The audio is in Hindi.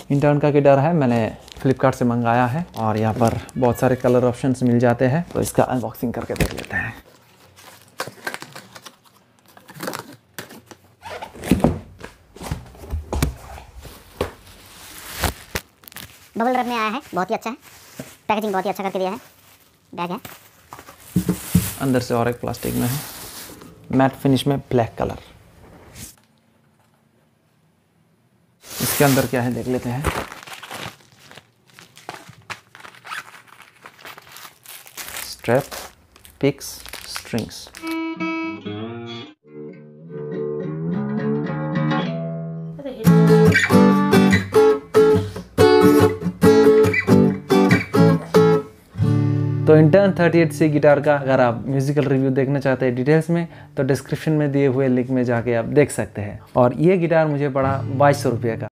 इंटर्न का गिटार है, मैंने फ्लिपकार्ट से मंगाया है और यहाँ पर बहुत सारे कलर ऑप्शंस मिल जाते हैं, तो इसका अनबॉक्सिंग करके देख लेते हैं। बबल रैप में आया है, बहुत ही अच्छा है, पैकेजिंग बहुत ही अच्छा करके दिया है। बैग है, अंदर से और एक प्लास्टिक में है, मैट फिनिश में ब्लैक कलर। इसके अंदर क्या है देख लेते हैं। Strap, picks, strings. तो इंटर्न 38C गिटार का अगर आप म्यूजिकल रिव्यू देखना चाहते हैं डिटेल्स में, तो डिस्क्रिप्शन में दिए हुए लिंक में जाके आप देख सकते हैं। और ये गिटार मुझे पड़ा 2200 रुपये का।